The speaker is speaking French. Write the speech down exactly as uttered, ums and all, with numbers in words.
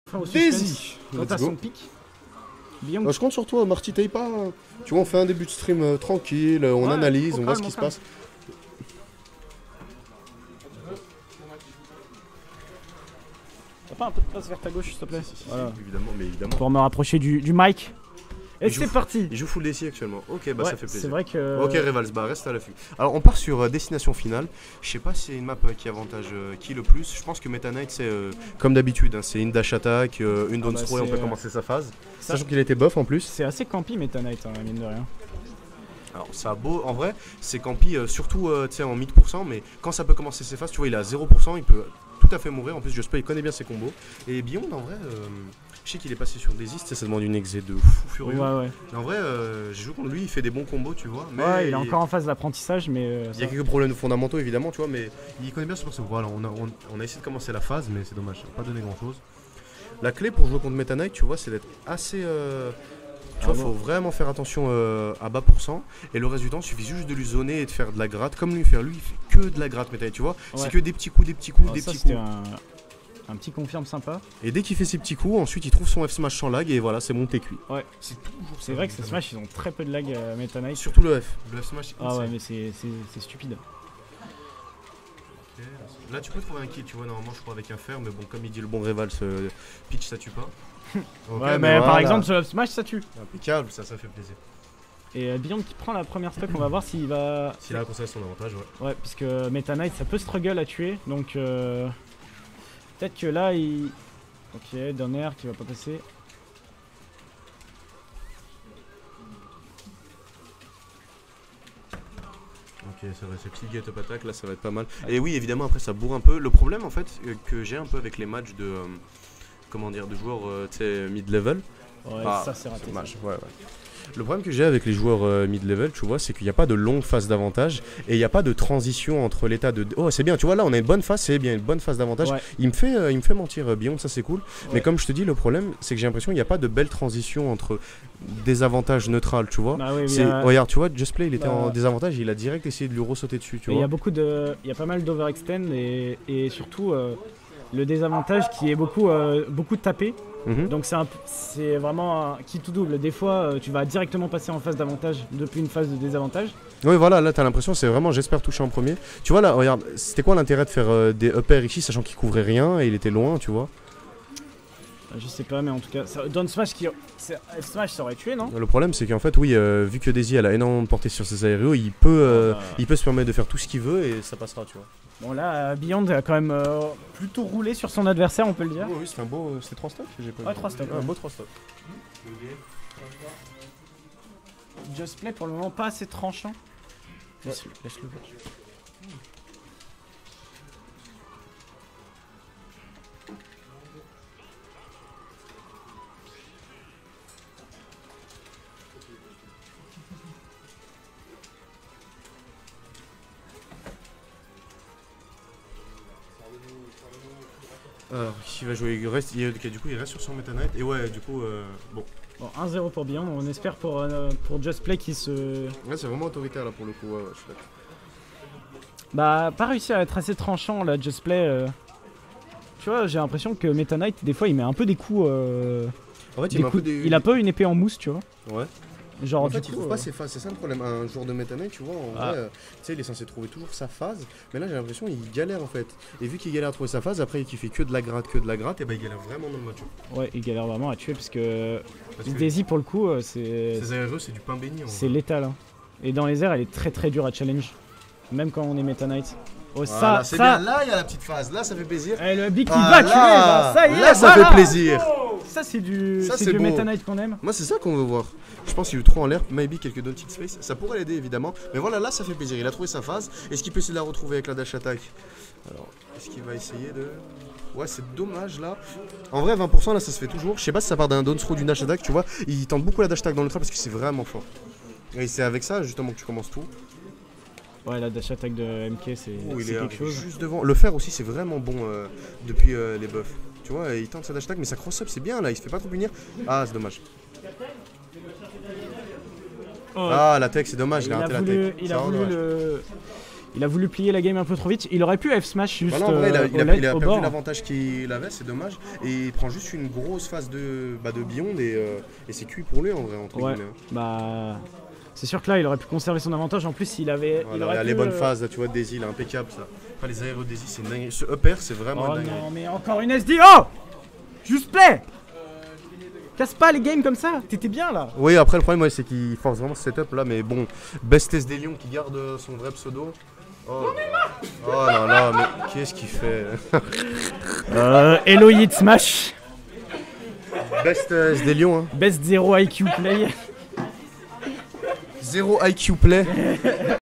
Fin au Daisy. suspense. Quand Let's t'as go. son pic. Beyond. Euh, je compte sur toi, Marty, taille pas. Tu vois, on fait un début de stream euh, tranquille, euh, on Ouais, analyse, au on voit ce calme, qui au se calme. passe. T'as pas un peu de place vers ta gauche, s'il te plaît? Voilà. Évidemment, mais évidemment. Pour me rapprocher du, du mic. Et Il joue c'est fou- parti. Il joue full D C actuellement. Ok, bah Ouais, ça fait plaisir. c'est vrai que... Ok, Revals, bah reste à l'affût. Alors, on part sur euh, destination finale. Je sais pas si c'est une map euh, qui avantage euh, qui le plus. Je pense que Meta Knight, c'est euh, comme d'habitude. Hein, c'est une dash attack, euh, une Ah down bah, throw et on c'est, peut euh, commencer sa phase. ça- Sachant qu'il a été buff en plus. C'est assez campy Meta Knight, hein, mine de rien. Alors, ça a beau. En vrai, c'est campy euh, surtout euh, tu sais, en mille pour cent. Mais quand ça peut commencer ses phases, tu vois, il est à zéro pour cent. Il peut tout à fait mourir. En plus, Just Play, il connaît bien ses combos. Et Beyond, en vrai. Euh, je sais qu'il est passé sur Daisy, tu sais, ça demande une exé de fou furieux. Ouais, ouais. Mais en vrai, euh, j'ai joué contre lui, il fait des bons combos, tu vois. Mais Ouais, il est encore en phase d'apprentissage, mais... euh, il y a ça- quelques problèmes fondamentaux, évidemment, tu vois, mais il connaît bien ce perso. Voilà, on a, on, on a essayé de commencer la phase, mais c'est dommage, ça n'a pas donné grand-chose. La clé pour jouer contre Meta Knight, tu vois, c'est d'être assez... euh, tu vois, Ah faut bon. vraiment faire attention euh, à bas pour cent. Et le reste du temps, il suffit juste de lui zoner et de faire de la gratte. Comme lui faire, lui, il fait que de la gratte, Meta Knight, tu vois. Ouais. C'est que des petits coups, des petits coups, Alors des ça, petits c'était coups. un... un petit confirme sympa. Et dès qu'il fait ses petits coups, ensuite il trouve son F smash sans lag et voilà, c'est monté cuit. Ouais. C'est toujours C'est vrai que ces Smash, ils ont très peu de lag euh, Meta Knight. Surtout le F. Le F smash, Ah ouais, c'est- mais c'est c'est- c'est stupide. Là, tu peux trouver un kill, tu vois, normalement, je crois, avec un fer, mais bon, comme il dit le bon Revals, euh, pitch ça tue pas. Ok, Ouais, mais, par voilà. exemple, sur le Smash, ça tue. Impeccable, ça, ça fait plaisir. Et euh, Beyond qui prend la première stock, on va voir s'il va... S'il a conservé son avantage, ouais. Ouais, puisque Meta Knight, ça peut struggle à tuer, donc... Euh... Peut-être que là, il... Ok, d'un air qui va pas passer. Ok, ça va, c'est petit get up attack, là, ça va être pas mal. Et oui, évidemment, après, ça bourre un peu. Le problème, en fait, euh, que j'ai un peu avec les matchs de. euh, comment dire, de joueurs, euh, tu sais, mid-level. Ouais, Ah, ça c'est raté. ça. dommage, ouais, ouais. Le problème que j'ai avec les joueurs euh, mid-level, tu vois, c'est qu'il n'y a pas de longue phase d'avantage et il n'y a pas de transition entre l'état de. Oh, c'est bien, tu vois, là on a une bonne phase, c'est bien, une bonne phase d'avantage. Ouais. Il, me fait, euh, il me fait mentir, euh, Beyond, ça c'est cool. Mais Ouais. comme je te dis, le problème, c'est que j'ai l'impression qu'il n'y a pas de belle transition entre désavantage neutral, tu vois. Bah oui, mais C'est- il y a- Regarde, tu vois, Just Play, il était Bah- en désavantage, il a direct essayé de lui ressauter dessus, tu mais il y vois. a beaucoup de... Il y a pas mal d'overextend et, et surtout euh, le désavantage qui est beaucoup, euh, beaucoup tapé. Mhm. Donc c'est un p- c'est vraiment un qui tout double. Des fois, euh, tu vas directement passer en phase d'avantage depuis une phase de désavantage. Oui, voilà, là t'as l'impression, c'est vraiment j'espère toucher en premier. Tu vois, là, regarde, c'était quoi l'intérêt de faire euh, des upper ici, sachant qu'il couvrait rien et il était loin, tu vois. Euh, Je sais pas, mais en tout cas, ça- Down Smash qui. c'est- F Smash ça aurait tué, non? Le problème, c'est qu'en fait, oui, euh, vu que Daisy elle a énormément de portée sur ses aérios, il peut, euh, Ah bah. il peut se permettre de faire tout ce qu'il veut et ça passera, tu vois. Bon, là, euh, Beyond a quand même euh, plutôt roulé sur son adversaire, on peut le dire. Oui, c'était un beau. C'était trois stocks j'ai pas Ouais, vu. trois stocks, Un ouais. beau trois stocks. Just Play pour le moment pas assez tranchant. Laisse-le, laisse-le. Alors, il va jouer. Il reste, il, ok, du coup, il reste sur son Meta Knight. Et ouais, du coup, euh, bon. Bon, un zéro pour Beyond, on espère pour, euh, pour Just Play qui se. Ouais, c'est vraiment autoritaire là pour le coup. Ouais, ouais, je suis d'accord. Bah, pas réussi à être assez tranchant là, Just Play. euh. Tu vois, j'ai l'impression que Meta Knight, des fois, il met un peu des coups. euh, En fait, des il, met un coups- peu des- il a pas une épée en mousse, tu vois. Ouais. Genre, En du fait, coup, il trouve euh, pas ses phases, c'est ça le problème. Un joueur de Meta Knight, tu vois, en Ah. vrai, euh, tu sais, il est censé trouver toujours sa phase, mais là j'ai l'impression qu'il galère en fait. Et vu qu'il galère à trouver sa phase, après qu'il fait que de la gratte, que de la gratte, et bah il galère vraiment dans le match. ouais, il galère vraiment à tuer parce que Parce que Daisy, pour le coup, euh, c'est ses aérieux, c'est du pain béni. en c'est vrai. létal. hein. Et dans les airs, elle est très très dure à challenge. Même quand on est Meta Knight. Oh, Voilà, ça, c'est ça. bien. Là, il y a la petite phase, là ça fait plaisir. Eh, le big qui Ah, va là, tuer, bah, ça y est, là, ça voilà. fait plaisir. Ça, c'est du, Ça, c'est c'est du beau. Meta Knight qu'on aime. Moi, c'est ça qu'on veut voir. Je pense qu'il y a eu trop en l'air, maybe quelques don't hit space. Ça pourrait l'aider évidemment, mais voilà, là ça fait plaisir. Il a trouvé sa phase. Est-ce qu'il peut essayer de la retrouver avec la dash attack? Alors, est-ce qu'il va essayer de. Ouais, c'est dommage là. En vrai, vingt pour cent là, ça se fait toujours. Je sais pas si ça part d'un down throw d'une dash attack, tu vois. Il tente beaucoup la dash attack dans le trap parce que c'est vraiment fort. Et c'est avec ça justement que tu commences tout. Ouais, la dash attack de M K, c'est Oh, il c'est est quelque arrivé chose. juste devant. Le fer aussi, c'est vraiment bon euh, depuis euh, les buffs. Tu vois, il tente sa dash attack, mais sa cross-up, c'est bien là. Il se fait pas trop punir. Ah, c'est dommage. Oh, Ah, la tech, c'est dommage. Il, il a a raté la voulu, tech. il C'est a vraiment voulu dommage. le, Il a voulu plier la game un peu trop vite. Il aurait pu F smash juste Voilà, en vrai, il a, euh, il au, a- led- il a au perdu bord. l'avantage qu'il avait, c'est dommage. Et il prend juste une grosse phase de, bah, de Beyond et, euh, et c'est cuit pour lui en vrai, entre Ouais. guillemets. Bah, c'est sûr que là, il aurait pu conserver son avantage. En plus, il avait. il Voilà, aurait il a pu, les bonnes euh, phases, là, tu vois, Daisy, il est impeccable ça. Enfin, les aéros Daisy, c'est dingue. Ce upper, c'est vraiment Oh dingue. non, mais encore une S D. Oh, juste play. Casse pas les games comme ça. T'étais bien là. Oui, après le problème, ouais, c'est qu'il force vraiment ce setup là, mais bon, Best S des Lions qui garde euh, son vrai pseudo. Oh, oh là là, mais qu'est-ce qu'il fait? Euh, Eloïd Smash. Best euh, S des Lions, hein. Best zéro I Q play. Zéro I Q play.